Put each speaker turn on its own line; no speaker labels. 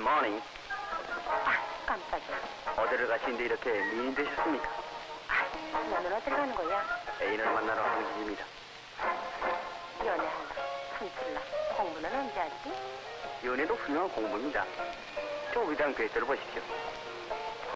굿모닝.
아, 깜짝이야.
어디를 가시는데 이렇게 미인이 되셨습니까?
너는 어딜 가는 거야?
애인을 만나러 가는 길입니다.
연애한다. 숨질라. 공부는 언제 하지?
연애도 훌륭한 공부입니다. 저 위대한 괴짜를 보십시오.